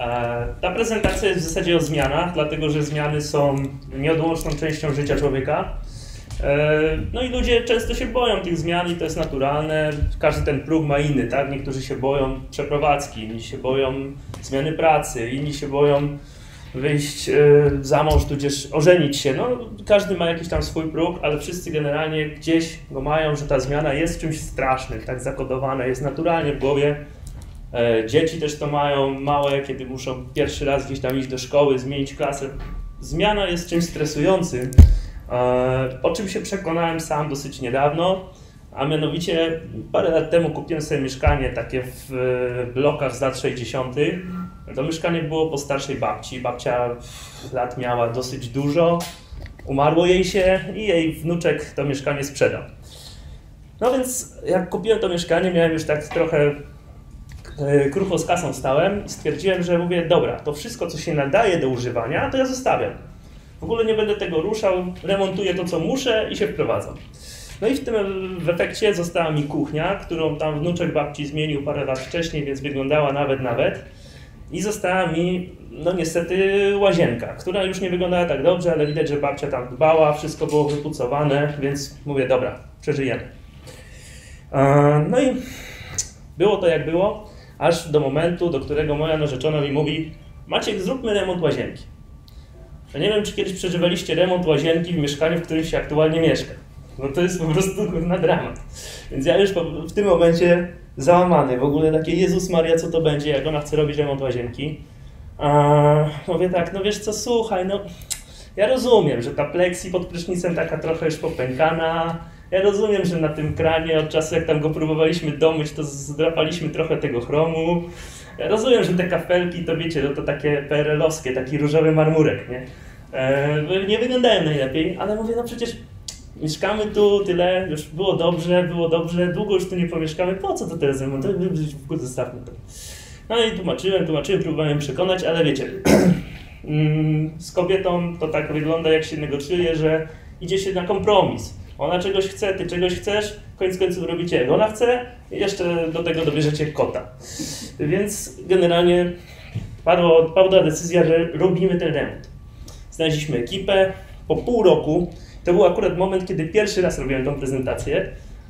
Ta prezentacja jest w zasadzie o zmianach, dlatego że zmiany są nieodłączną częścią życia człowieka. No i ludzie często się boją tych zmian i to jest naturalne. Każdy ten próg ma inny, tak? Niektórzy się boją przeprowadzki, inni się boją zmiany pracy, inni się boją wyjść za mąż, tudzież ożenić się. No, każdy ma jakiś tam swój próg, ale wszyscy generalnie gdzieś go mają, że ta zmiana jest czymś strasznym, tak zakodowane, jest naturalnie w głowie. Dzieci też to mają małe, kiedy muszą pierwszy raz gdzieś tam iść do szkoły, zmienić klasę. Zmiana jest czymś stresującym, o czym się przekonałem sam dosyć niedawno, a mianowicie parę lat temu kupiłem sobie mieszkanie takie w blokach z lat 60. To mieszkanie było po starszej babci. Babcia lat miała dosyć dużo, umarło jej się i jej wnuczek to mieszkanie sprzedał. No więc jak kupiłem to mieszkanie, miałem już tak trochę krucho z kasą stałem i stwierdziłem, że mówię, dobra, to wszystko co się nadaje do używania, to ja zostawiam. W ogóle nie będę tego ruszał, remontuję to co muszę i się wprowadzam. No i w efekcie została mi kuchnia, którą tam wnuczek babci zmienił parę lat wcześniej, więc wyglądała nawet. I została mi, no niestety, łazienka, która już nie wyglądała tak dobrze, ale widać, że babcia tam dbała, wszystko było wypucowane, więc mówię, dobra, przeżyjemy. No i było to jak było, aż do momentu, do którego moja narzeczona mi mówi, Maciek, zróbmy remont łazienki. Ja nie wiem, czy kiedyś przeżywaliście remont łazienki w mieszkaniu, w którym się aktualnie mieszka. No to jest po prostu na dramat. Więc ja już w tym momencie załamany, w ogóle takie Jezus Maria, co to będzie, jak ona chce robić remont łazienki. Mówię tak, no wiesz co, słuchaj, no ja rozumiem, że ta pleksji pod prysznicem taka trochę już popękana. Ja rozumiem, że na tym kranie od czasu jak tam go próbowaliśmy domyć, to zdrapaliśmy trochę tego chromu. Ja rozumiem, że te kafelki to wiecie, no to takie PRL-owskie, taki różowy marmurek, nie? Nie wyglądają najlepiej, ale mówię, no przecież mieszkamy tu tyle, już było dobrze, długo już tu nie pomieszkamy, po co to teraz remont? W ogóle zostawmy to. No i tłumaczyłem, próbowałem przekonać, ale wiecie, z kobietą to tak wygląda, jak się negocjuje, że idzie się na kompromis. Ona czegoś chce, ty czegoś chcesz, koniec końców robicie jak ona chce i jeszcze do tego dobierzecie kota. Więc generalnie padła decyzja, że robimy ten remont. Znaleźliśmy ekipę, po pół roku, to był akurat moment, kiedy pierwszy raz robiłem tą prezentację,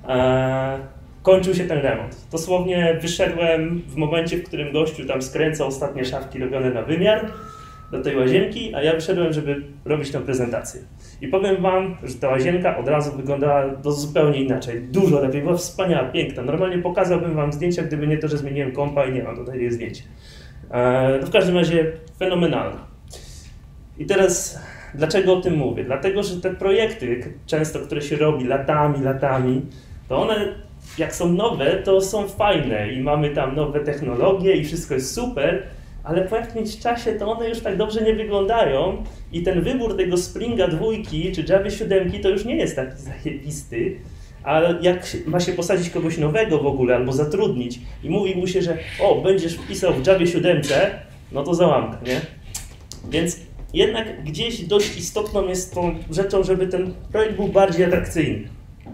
kończył się ten remont. Dosłownie wyszedłem w momencie, w którym gościu tam skręcał ostatnie szafki robione na wymiar do tej łazienki, a ja wyszedłem, żeby robić tę prezentację. I powiem wam, że ta łazienka od razu wyglądała zupełnie inaczej, dużo lepiej, była wspaniała, piękna. Normalnie pokazałbym wam zdjęcia, gdyby nie to, że zmieniłem kompa i nie mam tutaj jej zdjęć. No w każdym razie fenomenalna. I teraz dlaczego o tym mówię? Dlatego, że te projekty często, które się robi latami, to one jak są nowe, to są fajne i mamy tam nowe technologie i wszystko jest super, ale po jakimś czasie to one już tak dobrze nie wyglądają i ten wybór tego Springa 2 czy Java 7 to już nie jest taki zajebisty, ale jak ma się posadzić kogoś nowego w ogóle albo zatrudnić i mówi mu się, że o, będziesz pisał w Java 7, no to załamka, nie? Więc jednak gdzieś dość istotną jest tą rzeczą, żeby ten projekt był bardziej atrakcyjny.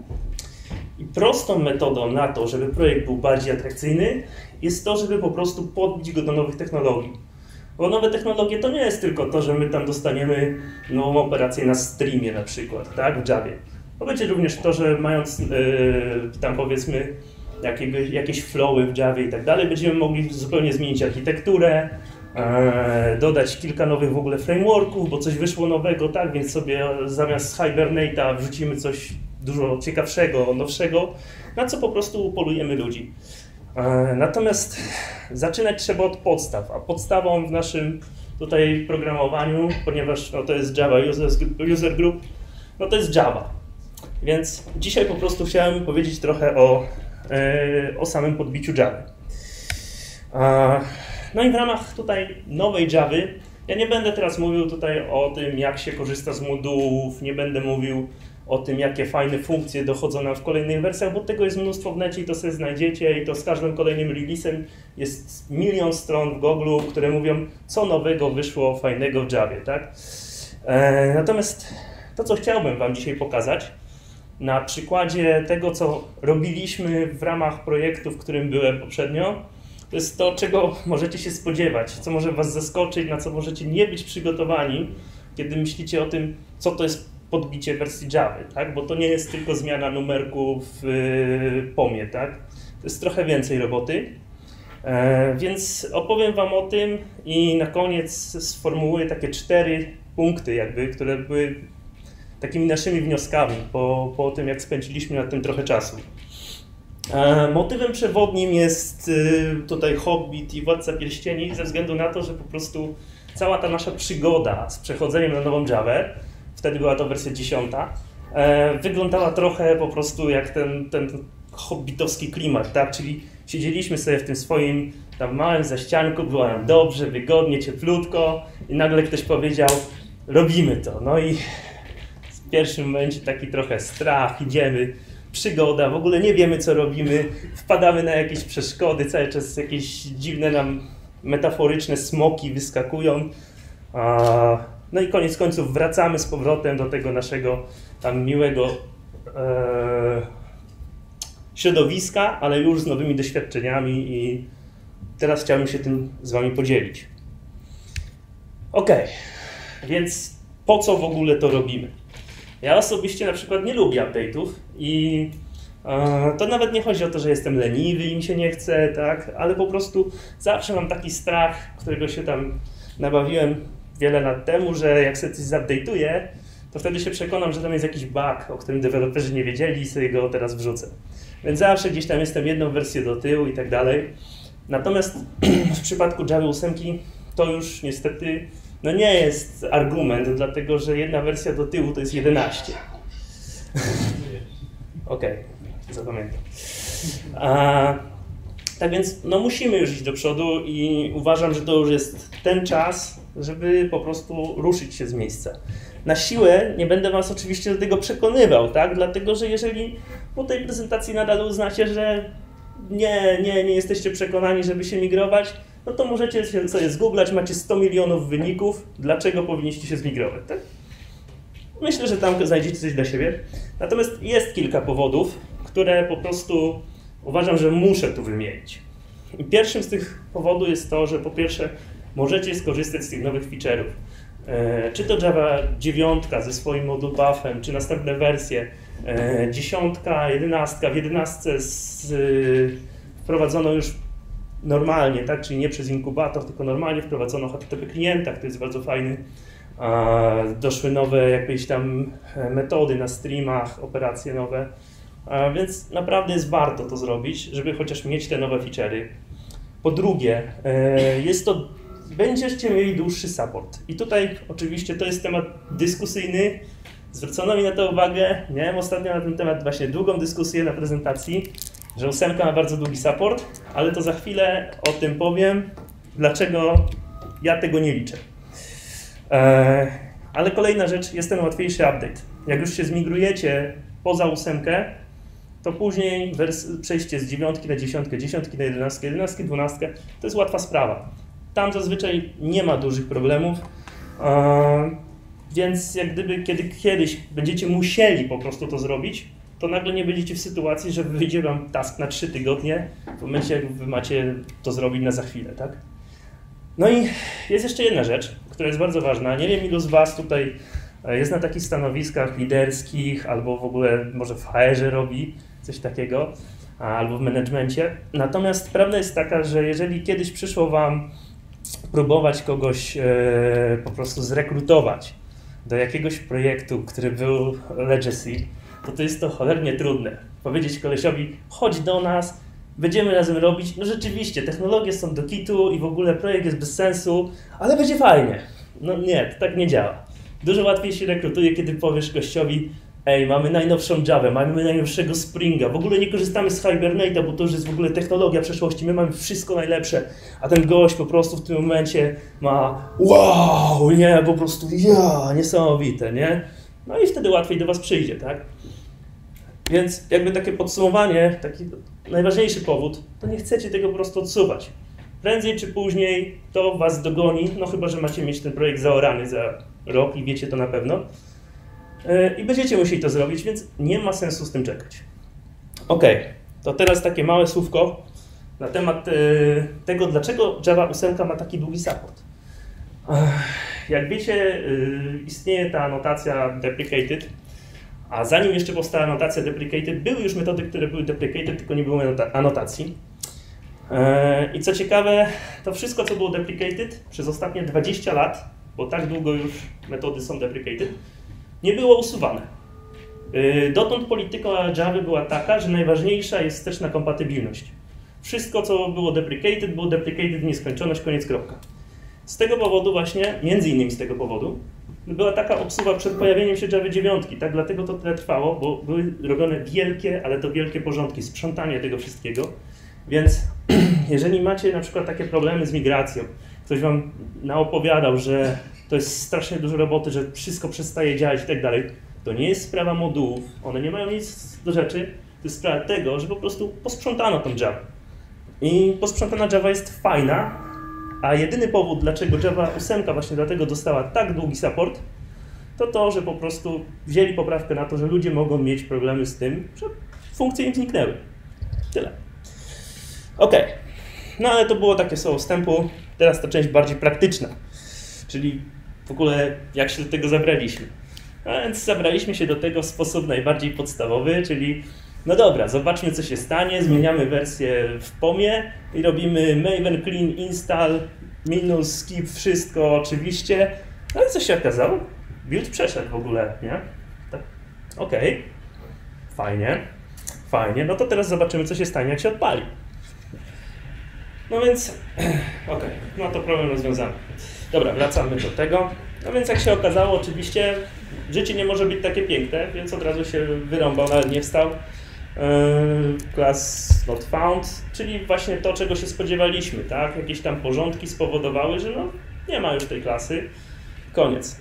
I prostą metodą na to, żeby projekt był bardziej atrakcyjny, jest to, żeby po prostu podbić go do nowych technologii. Bo nowe technologie to nie jest tylko to, że my tam dostaniemy nową operację na streamie na przykład, tak, w Javie. To będzie również to, że mając tam powiedzmy jakieś flowy w Javie i tak dalej, będziemy mogli zupełnie zmienić architekturę, dodać kilka nowych w ogóle frameworków, bo coś wyszło nowego, tak, więc sobie zamiast Hibernate'a wrzucimy coś dużo ciekawszego, nowszego, na co po prostu upolujemy ludzi. Natomiast zaczynać trzeba od podstaw, a podstawą w naszym tutaj programowaniu, ponieważ no, to jest Java User Group, no to jest Java. Więc dzisiaj po prostu chciałem powiedzieć trochę o samym podbiciu Java. No i w ramach tutaj nowej Javy, ja nie będę teraz mówił tutaj o tym, jak się korzysta z modułów, nie będę mówił o tym, jakie fajne funkcje dochodzą nam w kolejnych wersjach, bo tego jest mnóstwo w necie i to sobie znajdziecie i to z każdym kolejnym releasem jest milion stron w Google, które mówią, co nowego wyszło fajnego w Javie, tak? Natomiast to, co chciałbym wam dzisiaj pokazać, na przykładzie tego, co robiliśmy w ramach projektu, w którym byłem poprzednio, To jest to, czego możecie się spodziewać, co może was zaskoczyć, na co możecie nie być przygotowani, kiedy myślicie o tym, co to jest podbicie wersji Java, tak? Bo to nie jest tylko zmiana numerku w POM-ie, tak? To jest trochę więcej roboty. Więc opowiem wam o tym i na koniec sformułuję takie 4 punkty, jakby, które były takimi naszymi wnioskami po tym, jak spędziliśmy nad tym trochę czasu. Motywem przewodnim jest tutaj Hobbit i Władca Pierścieni ze względu na to, że po prostu cała ta nasza przygoda z przechodzeniem na nową Javę, wtedy była to wersja 10, wyglądała trochę po prostu jak ten hobbitowski klimat, tak? Czyli siedzieliśmy sobie w tym swoim tam małym zaścianku, było nam dobrze, wygodnie, cieplutko i nagle ktoś powiedział, robimy to. No i w pierwszym momencie taki trochę strach, idziemy, przygoda, w ogóle nie wiemy co robimy, wpadamy na jakieś przeszkody, cały czas jakieś dziwne nam metaforyczne smoki wyskakują. No i koniec końców wracamy z powrotem do tego naszego tam miłego środowiska, ale już z nowymi doświadczeniami i teraz chciałbym się tym z wami podzielić. Ok, więc po co w ogóle to robimy? Ja osobiście na przykład nie lubię update'ów i to nawet nie chodzi o to, że jestem leniwy i mi się nie chce, tak? Ale po prostu zawsze mam taki strach, którego się tam nabawiłem wiele lat temu, że jak sobie coś zupdate'uję, to wtedy się przekonam, że tam jest jakiś bug, o którym deweloperzy nie wiedzieli i sobie go teraz wrzucę. Więc zawsze gdzieś tam jestem jedną wersję do tyłu i tak dalej. Natomiast w przypadku Java 8 to już niestety no nie jest argument, dlatego że jedna wersja do tyłu to jest 11. Okej, zapamiętam. Tak więc no musimy już iść do przodu i uważam, że to już jest ten czas, żeby po prostu ruszyć się z miejsca. Na siłę nie będę was oczywiście do tego przekonywał, tak? Dlatego że jeżeli po tej prezentacji nadal uznacie, że nie jesteście przekonani, żeby się migrować, no to możecie sobie zgooglać, macie 100 milionów wyników, dlaczego powinniście się zmigrować, tak? Myślę, że tam znajdziecie coś dla siebie. Natomiast jest kilka powodów, które po prostu uważam, że muszę tu wymienić. I pierwszym z tych powodów jest to, że po pierwsze możecie skorzystać z tych nowych feature'ów. Czy to Java 9 ze swoim module buffem, czy następne wersje 10, 11. W 11 wprowadzono już normalnie, tak? Czyli nie przez inkubator, tylko normalnie wprowadzono HTTP klienta, który jest bardzo fajny. Doszły nowe jakieś tam metody na streamach, operacje nowe. Więc naprawdę jest warto to zrobić, żeby chociaż mieć te nowe feature'y. Po drugie, będziecie mieli dłuższy support. I tutaj oczywiście to jest temat dyskusyjny. Zwrócono mi na to uwagę. Miałem ostatnio na ten temat właśnie długą dyskusję na prezentacji, że 8 ma bardzo długi support, ale to za chwilę o tym powiem, dlaczego ja tego nie liczę. Ale kolejna rzecz, jest ten łatwiejszy update. Jak już się zmigrujecie poza 8, to później przejście z 9 na 10, 10 na 11, 11, 12 to jest łatwa sprawa. Tam zazwyczaj nie ma dużych problemów, więc jak gdyby kiedyś będziecie musieli po prostu to zrobić, to nagle nie będziecie w sytuacji, że wyjdzie wam task na 3 tygodnie, w momencie jak wy macie to zrobić na za chwilę, tak? No i jest jeszcze jedna rzecz, która jest bardzo ważna. Nie wiem, ilu z was tutaj jest na takich stanowiskach liderskich, albo w ogóle może w HR-ze robi coś takiego, albo w managemencie. Natomiast prawda jest taka, że jeżeli kiedyś przyszło wam próbować kogoś po prostu zrekrutować do jakiegoś projektu, który był legacy, to jest to cholernie trudne. Powiedzieć kolesiowi, chodź do nas, będziemy razem robić. No rzeczywiście, technologie są do kitu i w ogóle projekt jest bez sensu, ale będzie fajnie. No nie, to tak nie działa. Dużo łatwiej się rekrutuje, kiedy powiesz gościowi, ej, mamy najnowszą Javę, mamy najnowszego Springa, w ogóle nie korzystamy z Hibernate'a, bo to już jest w ogóle technologia przeszłości, my mamy wszystko najlepsze, a ten gość po prostu w tym momencie ma wow, nie, po prostu niesamowite, nie? No i wtedy łatwiej do was przyjdzie, tak? Więc jakby takie podsumowanie, taki najważniejszy powód, to nie chcecie tego po prostu odsuwać. Prędzej czy później to was dogoni, no chyba, że macie mieć ten projekt zaorany za rok i wiecie to na pewno. I będziecie musieli to zrobić, więc nie ma sensu z tym czekać. Ok, to teraz takie małe słówko na temat tego, dlaczego Java 8 ma taki długi support. Jak wiecie, istnieje ta anotacja deprecated, a zanim jeszcze powstała anotacja deprecated, były już metody, które były deprecated, tylko nie było anotacji. I co ciekawe, to wszystko, co było deprecated przez ostatnie 20 lat, bo tak długo już metody są deprecated, nie było usuwane. Dotąd polityka Java była taka, że najważniejsza jest wsteczna kompatybilność. Wszystko, co było deprecated w nieskończoność, koniec, kropka. Z tego powodu właśnie, między innymi z tego powodu, była taka obsługa przed pojawieniem się Java 9, tak? Dlatego to tyle trwało, bo były robione wielkie, ale to wielkie porządki, sprzątanie tego wszystkiego. Więc jeżeli macie na przykład takie problemy z migracją, ktoś wam naopowiadał, że to jest strasznie dużo roboty, że wszystko przestaje działać i tak dalej, to nie jest sprawa modułów, one nie mają nic do rzeczy, to jest sprawa tego, że po prostu posprzątano tą Java. I posprzątana Java jest fajna, a jedyny powód, dlaczego Java 8 właśnie dlatego dostała tak długi support, to to, że po prostu wzięli poprawkę na to, że ludzie mogą mieć problemy z tym, że funkcje im zniknęły. Tyle. Ok, no ale to było takie słowo wstępu, teraz ta część bardziej praktyczna, czyli w ogóle jak się do tego zabraliśmy. A więc zabraliśmy się do tego w sposób najbardziej podstawowy, czyli no dobra, zobaczmy co się stanie, zmieniamy wersję w POM-ie i robimy maven clean install minus skip wszystko oczywiście. No i co się okazało? Build przeszedł w ogóle, nie? Tak. Okej, fajnie, no to teraz zobaczymy co się stanie jak się odpali. No więc, okej, no to problem rozwiązany. Dobra, wracamy do tego. No więc jak się okazało, oczywiście życie nie może być takie piękne, więc od razu się wyrąbał, nawet nie wstał. Class not found, czyli właśnie to, czego się spodziewaliśmy, tak? Jakieś tam porządki spowodowały, że no nie ma już tej klasy. Koniec.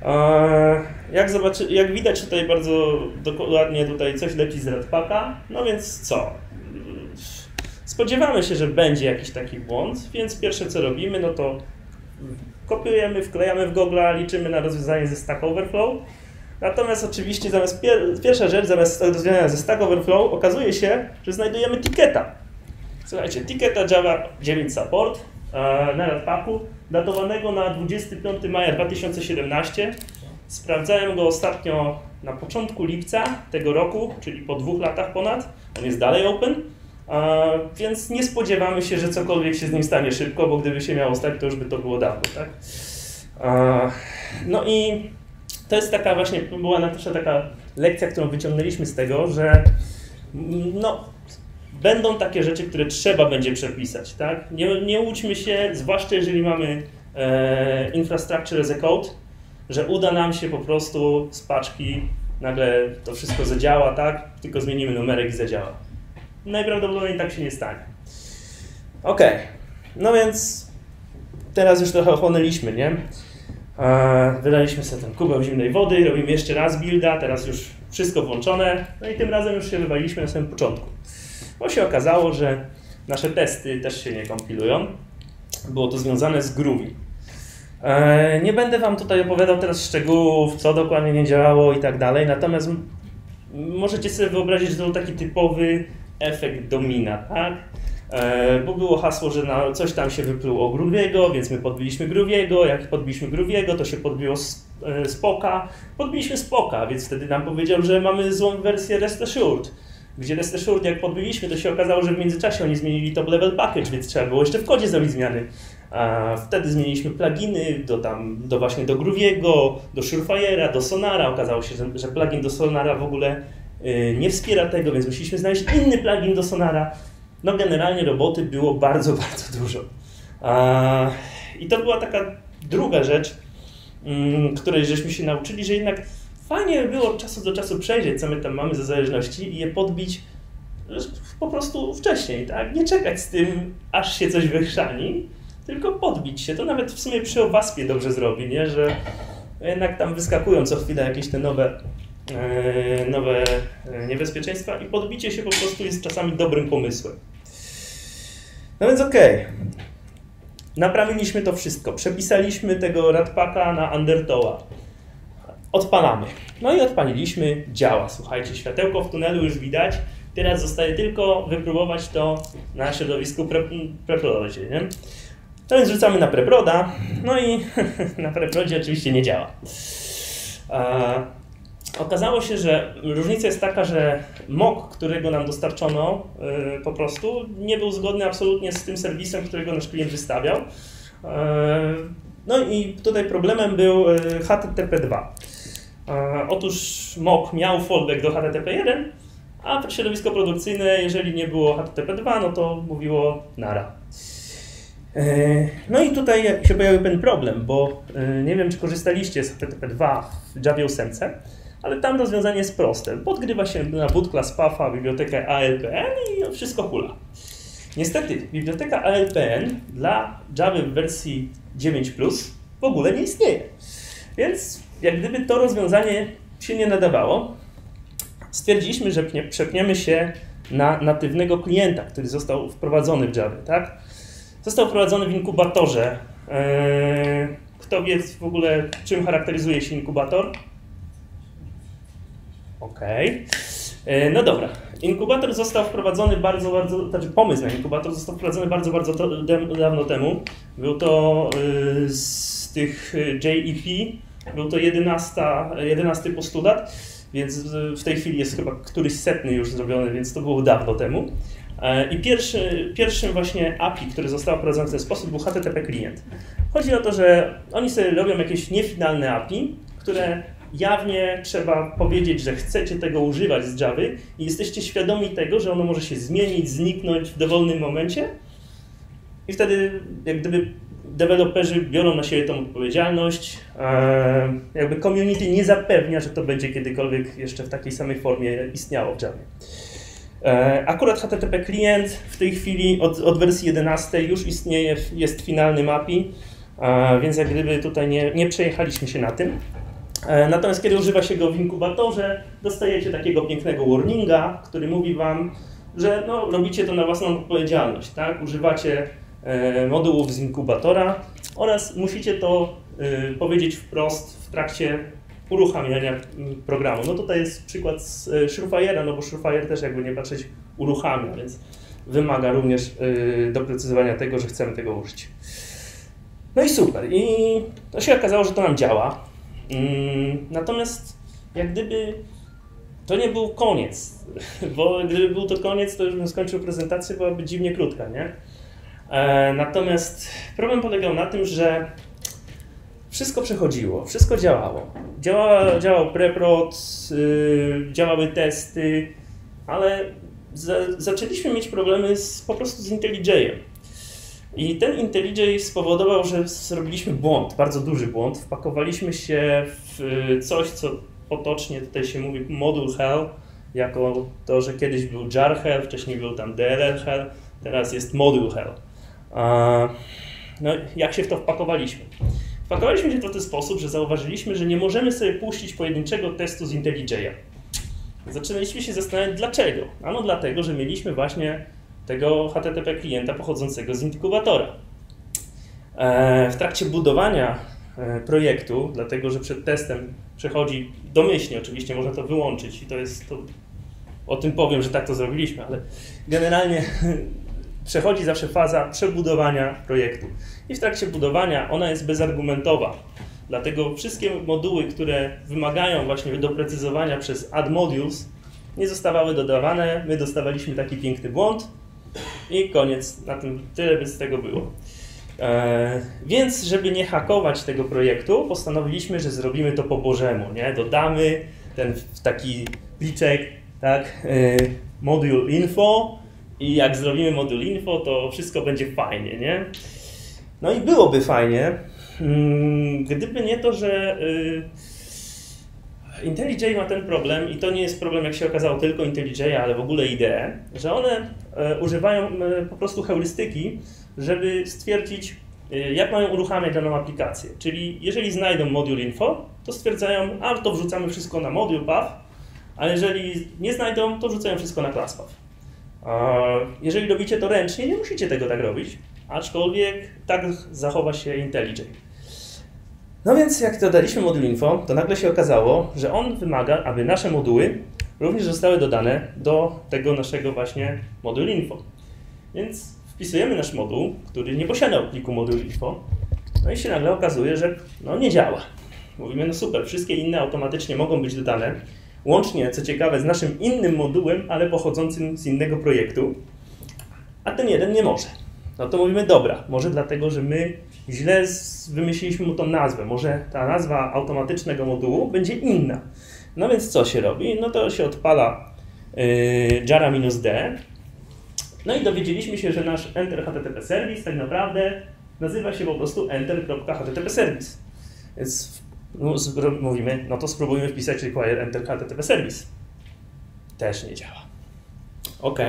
Jak widać tutaj bardzo dokładnie tutaj coś leci z Ratpaka, no więc co? Spodziewamy się, że będzie jakiś taki błąd, więc pierwsze co robimy, no to kopiujemy, wklejamy w Google'a, liczymy na rozwiązanie ze Stack Overflow. Natomiast oczywiście pierwsza rzecz, zamiast rozwiązania ze Stack Overflow, okazuje się, że znajdujemy ticketa. Słuchajcie, ticketa Java 9 Support na Ratpaku, datowanego na 25 maja 2017. Sprawdzałem go ostatnio na początku lipca tego roku, czyli po 2 latach ponad. On jest dalej open, więc nie spodziewamy się, że cokolwiek się z nim stanie szybko, bo gdyby się miało stać, to już by to było dawno, tak? No i to jest taka właśnie, była nasza taka lekcja, którą wyciągnęliśmy z tego, że no, będą takie rzeczy, które trzeba będzie przepisać, tak? Nie łudźmy się, zwłaszcza jeżeli mamy infrastructure as a code, że uda nam się po prostu z paczki nagle to wszystko zadziała, tak? Tylko zmienimy numerek i zadziała. Najprawdopodobniej tak się nie stanie. Ok, no więc teraz już trochę ochłonęliśmy, nie? Wylaliśmy sobie ten kubeł zimnej wody, robimy jeszcze raz builda, teraz już wszystko włączone, no i tym razem już się wywaliliśmy na samym początku. Bo się okazało, że nasze testy też się nie kompilują. Było to związane z Groovy. Nie będę wam tutaj opowiadał teraz szczegółów, co dokładnie nie działało i tak dalej, natomiast możecie sobie wyobrazić, że to był taki typowy efekt domina, tak? Bo było hasło, że coś tam się wypluło Groovy'ego, więc my podbiliśmy Groovy'ego, jak podbiliśmy Groovy'ego, to się podbiło Spoka. Podbiliśmy Spoka, więc wtedy nam powiedział, że mamy złą wersję Rest Assured. Gdzie Rest Assured jak podbiliśmy, to się okazało, że w międzyczasie oni zmienili top level package, więc trzeba było jeszcze w kodzie zrobić zmiany. Wtedy zmieniliśmy pluginy właśnie do Groovy'ego, do Surefire'a, do Sonara. Okazało się, że plugin do Sonara w ogóle nie wspiera tego, więc musieliśmy znaleźć inny plugin do Sonara. No generalnie roboty było bardzo, bardzo dużo. I to była taka druga rzecz, której żeśmy się nauczyli, że jednak fajnie było od czasu do czasu przejrzeć, co my tam mamy za zależności i je podbić po prostu wcześniej, tak? Nie czekać z tym, aż się coś wychrzani, tylko podbić się. To nawet w sumie przy OWASP-ie dobrze zrobi, nie? Że jednak tam wyskakują co chwilę jakieś te nowe niebezpieczeństwa i podbicie się po prostu jest czasami dobrym pomysłem. No więc okej. Naprawiliśmy to wszystko. Przepisaliśmy tego Ratpaka na Undertowa. Odpalamy. No i odpaliliśmy. Działa. Słuchajcie, światełko w tunelu już widać. Teraz zostaje tylko wypróbować to na środowisku preprodzie, nie? To więc rzucamy na preproda, no i na preprodzie oczywiście nie działa. Okazało się, że różnica jest taka, że mock, którego nam dostarczono po prostu nie był zgodny absolutnie z tym serwisem, którego nasz klient wystawiał. No i tutaj problemem był HTTP2. Otóż mock miał fallback do HTTP1, a środowisko produkcyjne, jeżeli nie było HTTP2, no to mówiło nara. No i tutaj się pojawił ten problem, bo nie wiem, czy korzystaliście z HTTP2 w Javie 8, ale tam rozwiązanie jest proste. Podgrywa się na boot class patha bibliotekę ALPN i wszystko hula. Niestety, biblioteka ALPN dla Java w wersji 9+ w ogóle nie istnieje. Więc jak gdyby to rozwiązanie się nie nadawało, stwierdziliśmy, że przepniemy się na natywnego klienta, który został wprowadzony w Java, tak? Został wprowadzony w inkubatorze. Kto wie w ogóle, czym charakteryzuje się inkubator? Okej. No dobra. Inkubator został wprowadzony znaczy pomysł na inkubator został wprowadzony bardzo dawno temu. Był to z tych JEP, był to 11 postulat, więc w tej chwili jest chyba któryś setny już zrobiony, więc to było dawno temu. I pierwszym właśnie API, który został wprowadzony w ten sposób, był HTTP klient. Chodzi o to, że oni sobie robią jakieś niefinalne API, które jawnie trzeba powiedzieć, że chcecie tego używać z Java i jesteście świadomi tego, że ono może się zmienić, zniknąć w dowolnym momencie i wtedy jak gdyby deweloperzy biorą na siebie tą odpowiedzialność, jakby community nie zapewnia, że to będzie kiedykolwiek jeszcze w takiej samej formie istniało w Javie. Akurat HTTP klient w tej chwili od wersji 11 już istnieje, jest finalnym API, więc jak gdyby tutaj nie przejechaliśmy się na tym. Natomiast kiedy używa się go w inkubatorze, dostajecie takiego pięknego warninga, który mówi wam, że no, robicie to na własną odpowiedzialność, tak? Używacie modułów z inkubatora oraz musicie to powiedzieć wprost w trakcie uruchamiania programu. No tutaj jest przykład z Surefire'a, no bo Surefire też jakby nie patrzeć uruchamia, więc wymaga również doprecyzowania tego, że chcemy tego użyć. No i super. I to się okazało, że to nam działa. Natomiast jak gdyby to nie był koniec, bo gdyby był to koniec, to już bym skończył prezentację, byłaby dziwnie krótka, nie? Natomiast problem polegał na tym, że wszystko przechodziło, wszystko działało. Działał preprod, działały testy, ale zaczęliśmy mieć problemy po prostu z IntelliJ'em. I ten IntelliJ spowodował, że zrobiliśmy błąd, bardzo duży błąd. Wpakowaliśmy się w coś, co potocznie tutaj się mówi module hell, jako to, że kiedyś był jar hell, wcześniej był tam DLL hell, teraz jest module hell. No, jak się w to wpakowaliśmy? Wpakowaliśmy się w ten sposób, że zauważyliśmy, że nie możemy sobie puścić pojedynczego testu z IntelliJ'a. Zaczęliśmy się zastanawiać dlaczego. Ano dlatego, że mieliśmy właśnie tego HTTP klienta pochodzącego z inkubatora. W trakcie budowania projektu, dlatego że przed testem przechodzi domyślnie, oczywiście można to wyłączyć i to jest to, o tym powiem, że tak to zrobiliśmy, ale generalnie przechodzi zawsze faza przebudowania projektu. I w trakcie budowania ona jest bezargumentowa. Dlatego wszystkie moduły, które wymagają właśnie doprecyzowania przez add modules, nie zostawały dodawane. My dostawaliśmy taki piękny błąd i koniec. Na tym tyle by z tego było. Więc żeby nie hakować tego projektu, postanowiliśmy, że zrobimy to po bożemu, nie? Dodamy ten taki pliczek, tak, module info i jak zrobimy module info, to wszystko będzie fajnie, nie? No i byłoby fajnie, gdyby nie to, że IntelliJ ma ten problem i to nie jest problem, jak się okazało, tylko IntelliJ, ale w ogóle IDE, że one używają po prostu heurystyki, żeby stwierdzić, jak mają uruchamiać daną aplikację. Czyli jeżeli znajdą module info, to stwierdzają, a to wrzucamy wszystko na module path, a jeżeli nie znajdą, to wrzucają wszystko na class path. Jeżeli robicie to ręcznie, nie musicie tego tak robić, aczkolwiek tak zachowa się IntelliJ. No więc jak dodaliśmy module info, to nagle się okazało, że on wymaga, aby nasze moduły również zostały dodane do tego naszego właśnie moduł info. Więc wpisujemy nasz moduł, który nie posiadał pliku moduł info, no i się nagle okazuje, że no nie działa. Mówimy, no super, wszystkie inne automatycznie mogą być dodane, łącznie, co ciekawe, z naszym innym modułem, ale pochodzącym z innego projektu, a ten jeden nie może. No to mówimy, dobra, może dlatego, że my źle wymyśliliśmy mu tą nazwę, może ta nazwa automatycznego modułu będzie inna. No więc co się robi? No to się odpala jara-d, no i dowiedzieliśmy się, że nasz enter http service tak naprawdę nazywa się po prostu enter.http service. Więc mówimy, no to spróbujmy wpisać require enter http service. Też nie działa. OK.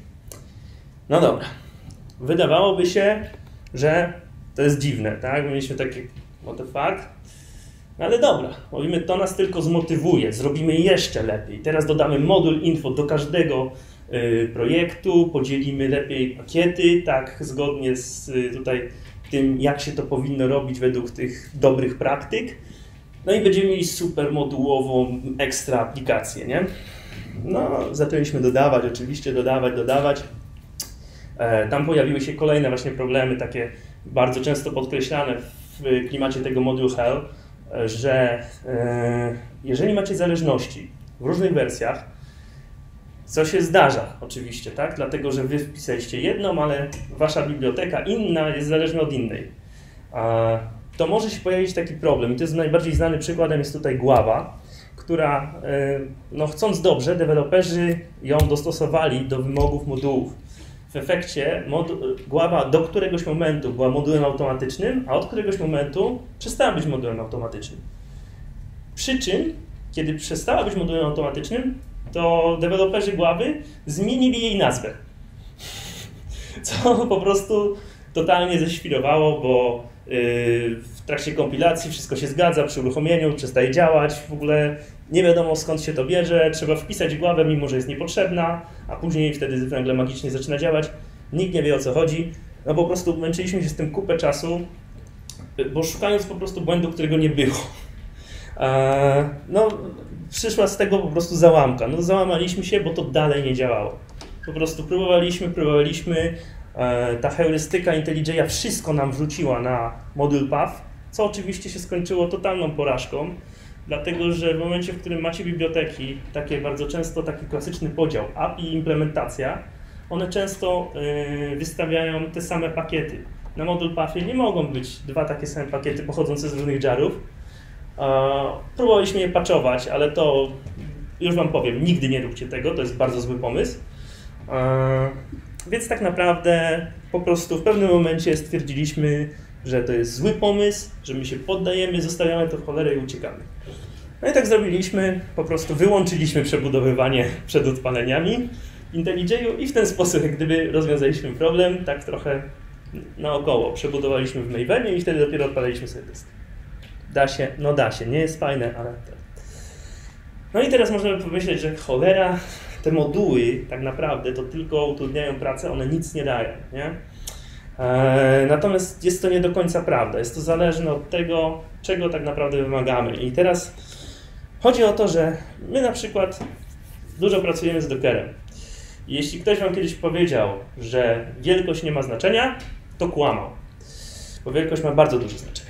No dobra. Wydawałoby się, że to jest dziwne, tak? Mieliśmy takie, what the fuck? No ale dobra, mówimy, to nas tylko zmotywuje, zrobimy jeszcze lepiej. Teraz dodamy moduł info do każdego projektu, podzielimy lepiej pakiety, tak zgodnie z tutaj tym, jak się to powinno robić według tych dobrych praktyk. No i będziemy mieli super modułową ekstra aplikację, nie? No, zaczęliśmy dodawać, oczywiście dodawać. Tam pojawiły się kolejne właśnie problemy, takie bardzo często podkreślane w klimacie tego moduł hell, że jeżeli macie zależności w różnych wersjach, co się zdarza oczywiście, tak? Dlatego, że wy wpisaliście jedną, ale wasza biblioteka inna jest zależna od innej. To może się pojawić taki problem i to jest najbardziej znany przykładem jest tutaj Guava, która, no chcąc dobrze, deweloperzy ją dostosowali do wymogów modułów. W efekcie Guava do któregoś momentu była modułem automatycznym, a od któregoś momentu przestała być modułem automatycznym. Przy czym, kiedy przestała być modułem automatycznym, to deweloperzy Guavy zmienili jej nazwę. Co po prostu totalnie ześwirowało, bo w trakcie kompilacji wszystko się zgadza, przy uruchomieniu przestaje działać, w ogóle nie wiadomo skąd się to bierze, trzeba wpisać Guavę, mimo że jest niepotrzebna, a później wtedy nagle magicznie zaczyna działać. Nikt nie wie, o co chodzi. No po prostu męczyliśmy się z tym kupę czasu, bo szukając po prostu błędu, którego nie było. No przyszła z tego po prostu załamka. No załamaliśmy się, bo to dalej nie działało. Po prostu próbowaliśmy. Ta heurystyka IntelliJ'a wszystko nam wrzuciła na moduł path, co oczywiście się skończyło totalną porażką, dlatego że w momencie, w którym macie biblioteki, takie bardzo często taki klasyczny podział API i implementacja, one często wystawiają te same pakiety. Na moduł pathie nie mogą być dwa takie same pakiety pochodzące z różnych jarów. Próbowaliśmy je patchować, ale to już wam powiem, nigdy nie róbcie tego, to jest bardzo zły pomysł. Więc tak naprawdę po prostu w pewnym momencie stwierdziliśmy, że to jest zły pomysł, że my się poddajemy, zostawiamy to w cholerę i uciekamy. No i tak zrobiliśmy, po prostu wyłączyliśmy przebudowywanie przed odpaleniami w IntelliJ'u i w ten sposób jak gdyby rozwiązaliśmy problem, tak trochę naokoło. Przebudowaliśmy w Mavenie i wtedy dopiero odpalaliśmy sobie test. Da się, no da się, nie jest fajne, ale... No i teraz można by pomyśleć, że cholera, te moduły tak naprawdę to tylko utrudniają pracę, one nic nie dają, nie? Natomiast jest to nie do końca prawda, jest to zależne od tego, czego tak naprawdę wymagamy. I teraz chodzi o to, że my na przykład dużo pracujemy z Dockerem. I jeśli ktoś wam kiedyś powiedział, że wielkość nie ma znaczenia, to kłamał, bo wielkość ma bardzo duże znaczenie.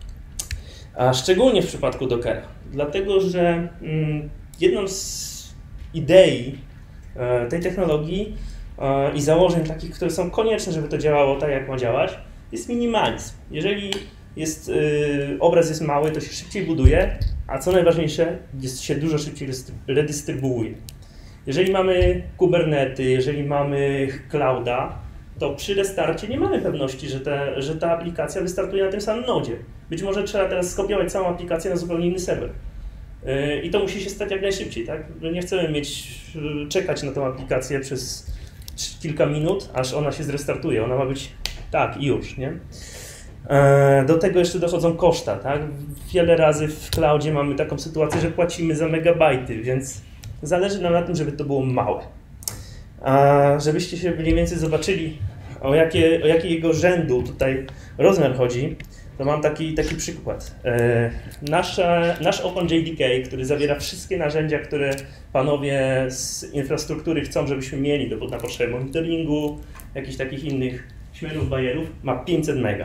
A szczególnie w przypadku Dockera, dlatego że jedną z idei tej technologii i założeń takich, które są konieczne, żeby to działało tak, jak ma działać, jest minimalizm. Jeżeli obraz jest mały, to się szybciej buduje, a co najważniejsze, się dużo szybciej redystrybuuje. Jeżeli mamy Kubernety, jeżeli mamy Clouda, to przy restarcie nie mamy pewności, że ta aplikacja wystartuje na tym samym nodzie. Być może trzeba teraz skopiować całą aplikację na zupełnie inny serwer. I to musi się stać jak najszybciej, tak? Nie chcemy czekać na tę aplikację przez kilka minut, aż ona się zrestartuje. Ona ma być tak i już, nie? Do tego jeszcze dochodzą koszta, tak? Wiele razy w cloudzie mamy taką sytuację, że płacimy za megabajty, więc zależy nam na tym, żeby to było małe. A żebyście się mniej więcej zobaczyli, o jakiego rzędu tutaj rozmiar chodzi, No mam taki przykład. Nasz OpenJDK, który zawiera wszystkie narzędzia, które panowie z infrastruktury chcą, żebyśmy mieli na potrzeby monitoringu, jakichś takich innych śmielów, bajerów, ma 500 mega.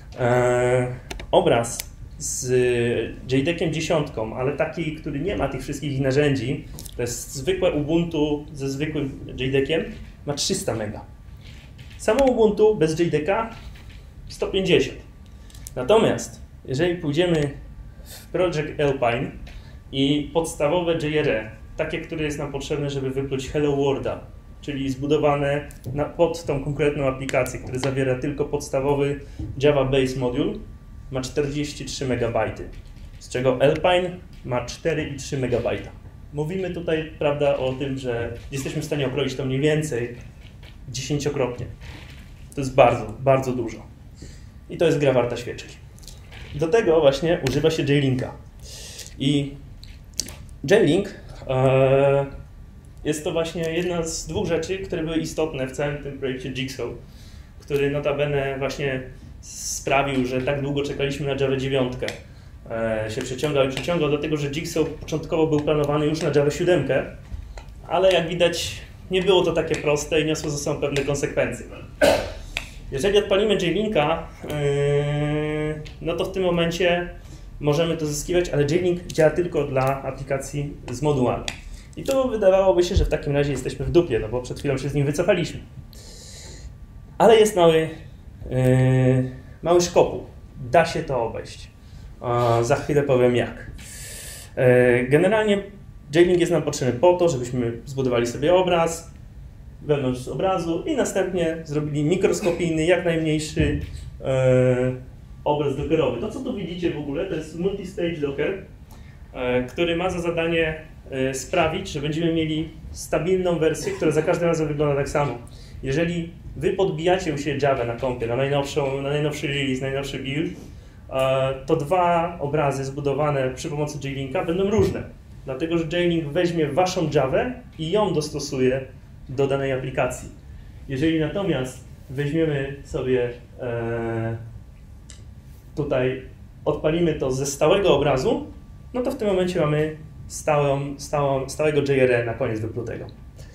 Obraz z JDK-iem 10, ale taki, który nie ma tych wszystkich narzędzi, to jest zwykłe Ubuntu ze zwykłym JDK-iem, ma 300 mega. Samo Ubuntu bez JDK 150. Natomiast jeżeli pójdziemy w Project Alpine i podstawowe JRE, takie, które jest nam potrzebne, żeby wypluć Hello Worlda, czyli zbudowane pod tą konkretną aplikację, który zawiera tylko podstawowy Java Base Module, ma 43 MB, z czego Alpine ma 4,3 MB. Mówimy tutaj, prawda, o tym, że jesteśmy w stanie okroić to mniej więcej 10-krotnie. To jest bardzo, bardzo dużo. I to jest gra warta świeczki. Do tego właśnie używa się J-Linka. I J-Link jest to właśnie jedna z dwóch rzeczy, które były istotne w całym tym projekcie Jigsaw, który notabene właśnie sprawił, że tak długo czekaliśmy na Java 9. Się przeciągał, dlatego że Jigsaw początkowo był planowany już na Java 7, ale jak widać nie było to takie proste i niosło ze sobą pewne konsekwencje. Jeżeli odpalimy J-Linka, no to w tym momencie możemy to zyskiwać, ale J-Link działa tylko dla aplikacji z modułami. I to wydawałoby się, że w takim razie jesteśmy w dupie, no bo przed chwilą się z nim wycofaliśmy. Ale jest mały szkopuł. Da się to obejść. Za chwilę powiem jak. Generalnie J-Link jest nam potrzebny po to, żebyśmy zbudowali sobie obraz, wewnątrz obrazu i następnie zrobili mikroskopijny, jak najmniejszy obraz dockerowy. To, co tu widzicie w ogóle, to jest multi-stage docker, który ma za zadanie sprawić, że będziemy mieli stabilną wersję, która za każdym razem wygląda tak samo. Jeżeli wy podbijacie u siebie Java na kompie, na najnowszy release, najnowszy build, to dwa obrazy zbudowane przy pomocy J-Linka będą różne. Dlatego, że J-Link weźmie waszą Javę i ją dostosuje do danej aplikacji. Jeżeli natomiast weźmiemy sobie tutaj, odpalimy to ze stałego obrazu, no to w tym momencie mamy stałego JRE na koniec wyplutego.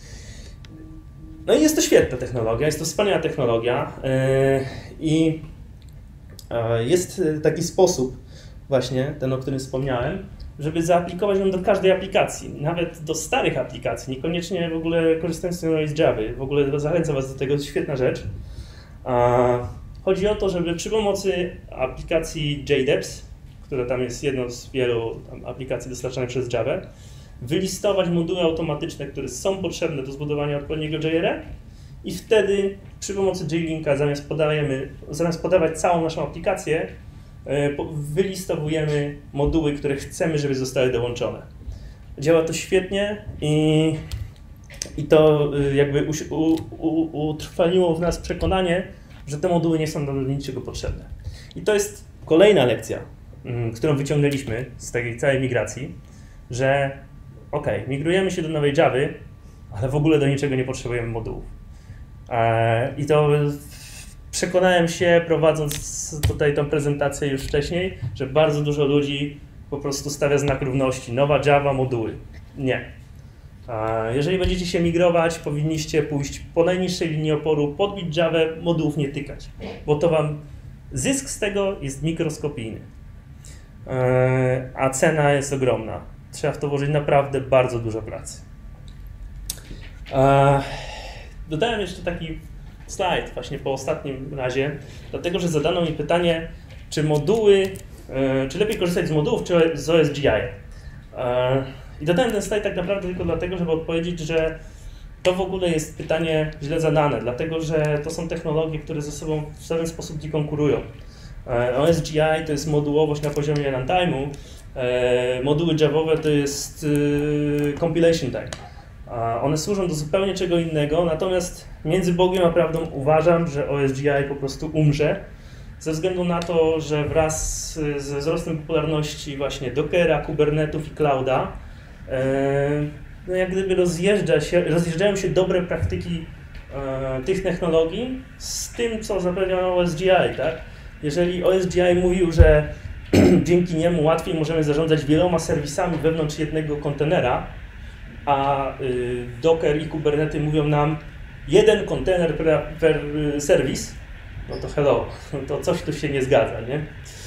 No i jest to świetna technologia, jest to wspaniała technologia i jest taki sposób właśnie, ten o którym wspomniałem, żeby zaaplikować ją do każdej aplikacji, nawet do starych aplikacji, niekoniecznie w ogóle korzystając z Java. W ogóle zachęcam was do tego, jest świetna rzecz. Chodzi o to, żeby przy pomocy aplikacji JDEPS, która tam jest jedną z wielu aplikacji dostarczanych przez Java, wylistować moduły automatyczne, które są potrzebne do zbudowania odpowiedniego JRE i wtedy przy pomocy J-Linka zamiast podawać całą naszą aplikację, wylistowujemy moduły, które chcemy, żeby zostały dołączone. Działa to świetnie i to jakby utrwaliło w nas przekonanie, że te moduły nie są do niczego potrzebne. I to jest kolejna lekcja, którą wyciągnęliśmy z tej całej migracji, że migrujemy się do nowej Javy, ale w ogóle do niczego nie potrzebujemy modułów. I to przekonałem się, prowadząc tutaj tą prezentację już wcześniej, że bardzo dużo ludzi po prostu stawia znak równości. Nowa Java, moduły. Nie. Jeżeli będziecie się migrować, powinniście pójść po najniższej linii oporu, podbić Javę, modułów nie tykać, bo to wam zysk z tego jest mikroskopijny. A cena jest ogromna. Trzeba w to włożyć naprawdę bardzo dużo pracy. Dodałem jeszcze taki slajd właśnie po ostatnim razie, dlatego że zadano mi pytanie, czy lepiej korzystać z modułów, czy z OSGI. I dodałem ten slajd tak naprawdę tylko dlatego, żeby odpowiedzieć, że to w ogóle jest pytanie źle zadane, dlatego że to są technologie, które ze sobą w żaden sposób nie konkurują. OSGI to jest modułowość na poziomie runtime'u, moduły javowe to jest compilation time. One służą do zupełnie czego innego, natomiast między Bogiem a prawdą uważam, że OSGI po prostu umrze, ze względu na to, że wraz ze wzrostem popularności właśnie Dockera, Kubernetów i Clouda, no jak gdyby rozjeżdżają się dobre praktyki tych technologii z tym, co zapewnia OSGI, tak? jeżeli OSGI mówił, że dzięki niemu łatwiej możemy zarządzać wieloma serwisami wewnątrz jednego kontenera, a Docker i Kubernetes mówią nam jeden kontener per serwis, no to hello, to coś tu się nie zgadza, nie?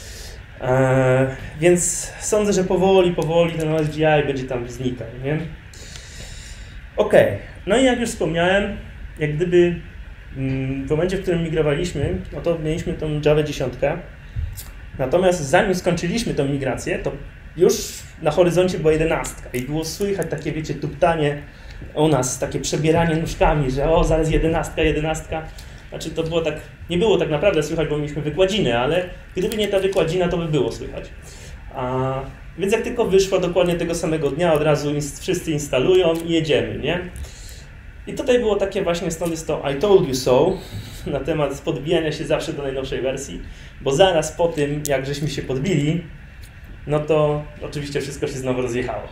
Więc sądzę, że powoli ten OSGI będzie tam znikał, nie? Okej, no i jak już wspomniałem, jak gdyby w momencie, w którym migrowaliśmy, no to mieliśmy tą Java 10. Natomiast zanim skończyliśmy tą migrację, to już na horyzoncie była 11 i było słychać takie, wiecie, tuptanie u nas, takie przebieranie nóżkami, że o, zaraz 11. Znaczy to było tak, nie było tak naprawdę słychać, bo mieliśmy wykładziny, ale gdyby nie ta wykładzina, to by było słychać. Więc jak tylko wyszła dokładnie tego samego dnia, od razu wszyscy instalują i jedziemy, nie? I tutaj było takie właśnie, stąd jest to I told you so, na temat podbijania się zawsze do najnowszej wersji, bo zaraz po tym, jak żeśmy się podbili, no to oczywiście wszystko się znowu rozjechało.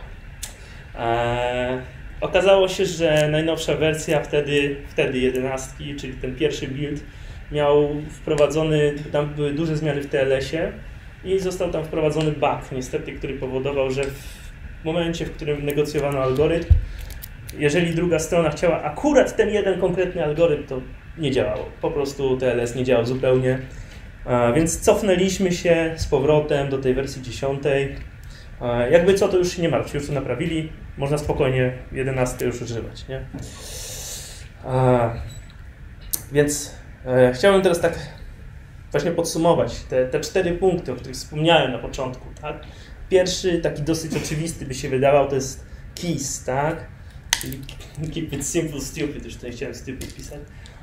Okazało się, że najnowsza wersja wtedy 11, czyli ten pierwszy build, miał wprowadzony, tam były duże zmiany w TLS-ie i został tam wprowadzony bug, niestety, który powodował, że w momencie, w którym negocjowano algorytm, jeżeli druga strona chciała akurat ten jeden konkretny algorytm, to nie działało. Po prostu TLS nie działał zupełnie. Więc cofnęliśmy się z powrotem do tej wersji 10. Jakby co, to już się nie martwcie, już to naprawili. Można spokojnie 11 już używać, nie? Więc chciałbym teraz tak właśnie podsumować te 4 punkty, o których wspomniałem na początku, tak? Pierwszy, taki dosyć oczywisty by się wydawał, to jest KEYS, tak? Czyli keep it simple, stupid, już tutaj chciałem stupid pisać.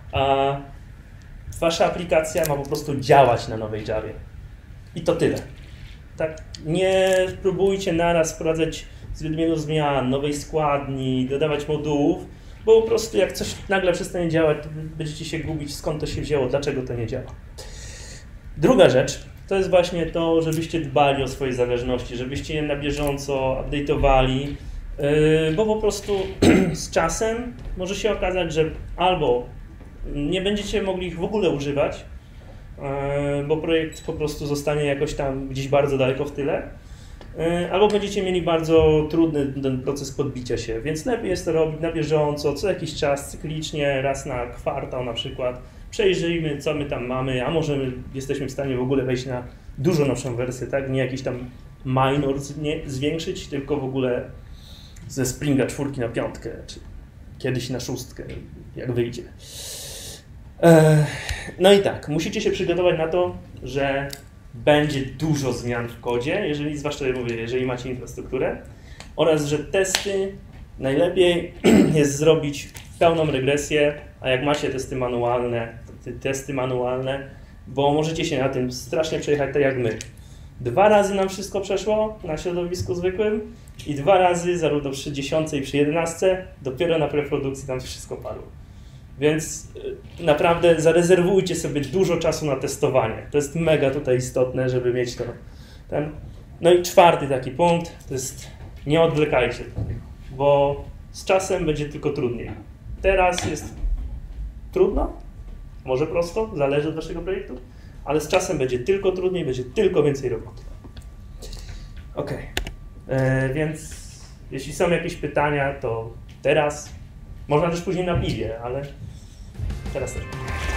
Wasza aplikacja ma po prostu działać na nowej Javie. I to tyle. Tak? Nie próbujcie naraz wprowadzać zbyt wielu zmian, nowej składni, dodawać modułów, bo po prostu jak coś nagle przestanie działać, to będziecie się gubić, skąd to się wzięło, dlaczego to nie działa. Druga rzecz to jest właśnie to, żebyście dbali o swoje zależności, żebyście je na bieżąco update'owali, bo po prostu z czasem może się okazać, że albo nie będziecie mogli ich w ogóle używać, bo projekt po prostu zostanie jakoś tam gdzieś bardzo daleko w tyle, albo będziecie mieli bardzo trudny ten proces podbicia się, więc lepiej jest to robić na bieżąco, co jakiś czas, cyklicznie, raz na kwartał na przykład. Przejrzyjmy, co my tam mamy, a może jesteśmy w stanie w ogóle wejść na dużo nowszą wersję, tak? Nie jakiś tam minor zwiększyć, tylko w ogóle ze Springa 4 na 5, czy kiedyś na 6, jak wyjdzie. No i tak, musicie się przygotować na to, że będzie dużo zmian w kodzie, zwłaszcza mówię, jeżeli macie infrastrukturę, oraz że testy najlepiej jest zrobić pełną regresję, a jak macie testy manualne, bo możecie się na tym strasznie przejechać tak jak my. 2 razy nam wszystko przeszło na środowisku zwykłym i 2 razy, zarówno przy 10 i przy 11, dopiero na preprodukcji tam wszystko padło. Więc naprawdę zarezerwujcie sobie dużo czasu na testowanie. To jest mega tutaj istotne, żeby mieć to. No i 4. taki punkt to jest nie odwlekajcie, bo z czasem będzie tylko trudniej. Teraz jest trudno, może prosto, zależy od waszego projektu, ale z czasem będzie tylko trudniej, będzie tylko więcej roboty. Ok, więc jeśli są jakieś pytania, to teraz, można też później na piwie, ale teraz też.